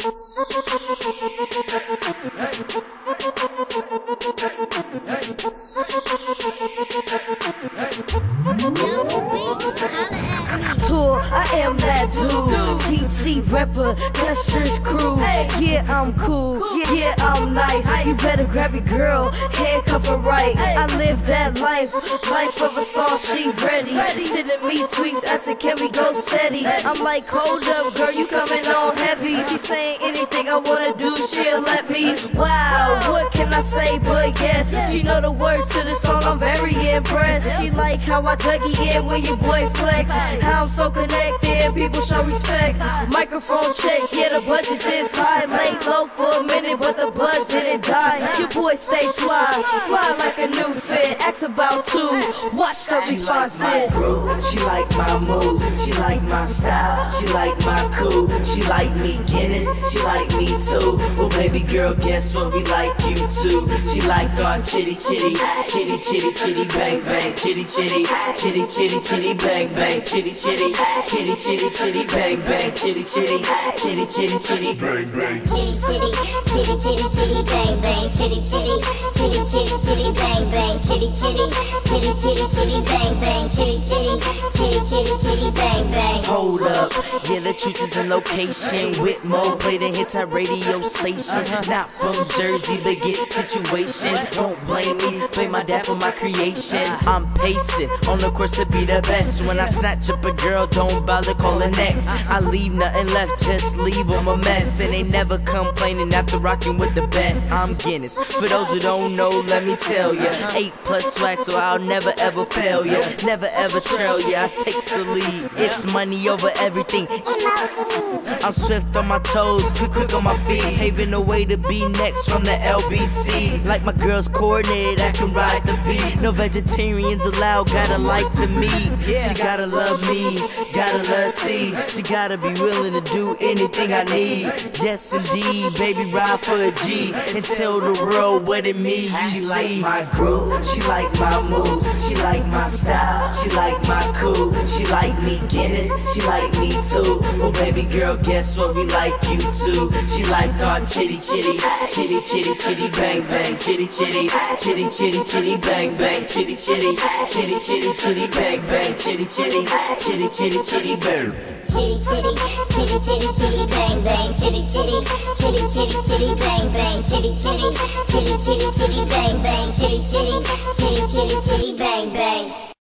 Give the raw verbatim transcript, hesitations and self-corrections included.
Tour, I am that dude. G T rapper, Gushers crew. Yeah, I'm cool. Yeah, I'm nice. You better grab your girl, handcuff her right. I live that life, life of a star. She ready. Sending me tweets. I said, can we go steady? I'm like, hold up, girl, you coming on heavy. She saying anything I wanna do, she'll let me. Wow, what can I say but yes? She know the words to the song, I'm very impressed. She like how I Dougie in when your boy flex. How I'm so connected, people show respect. Microphone check, yeah, the budget is high. Laid low for a minute, but the buzz didn't die. Your boy stay fly, fly like a new fit. Ask about two, watch the responses. She like my moves, she like my style, she like my cool, she like me Guinness, she like me too. Well, baby girl, guess what? We like you too. She like our chitty chitty, chitty chitty chitty bang bang, chitty chitty, chitty chitty chitty bang bang, chitty chitty, chitty chitty chitty bang bang, chitty chitty, chitty chitty chitty bang bang, chitty chitty, chitty chitty chitty bang bang, chitty chitty, chitty chitty chitty bang bang, chitty chitty, chitty chitty chitty bang bang, chitty chitty, chitty chitty chitty bang bang. Hold up, yeah, the truth is in location. Whitmore play the hits at radio stations. Not from Jersey, but get situations. Don't blame me, blame my dad for my creation. I'm pacing on the course to be the best. When I snatch up a girl, don't bother calling next. I leave nothing left, just leave them a mess. And they never complaining after rocking with the best. I'm Guinness, for those who don't know, let me tell ya. Eight plus swag, so I'll never ever fail ya. Never ever trail ya, I takes the lead. It's money over everything. I'm swift on my toes, quick quick on my feet. Paving the way to be next from the L B C. Like my girl's coordinated, I can ride the beat. No vegetarians allowed, gotta like the meat. She gotta love me, gotta love T. She gotta be willing to do anything I need. Yes indeed, baby, ride for a G and tell the world what it means. She like my groove, she like my moves, she like my style, she like my cool, she like me Guinness, she like me too. Well, baby girl, guess what? We like you too. She like our chitty chitty, chitty chitty chitty bang bang, chitty chitty, chitty chitty chitty bang bang, chitty chitty, chitty chitty chitty bang bang, chitty chitty, chitty chitty chitty bang. Chitty chitty, chitty chitty chitty bang bang, chitty chitty, chitty chitty chitty bang bang, chitty chitty, chitty chitty chitty bang bang, chitty chitty, chitty chitty chitty bang bang.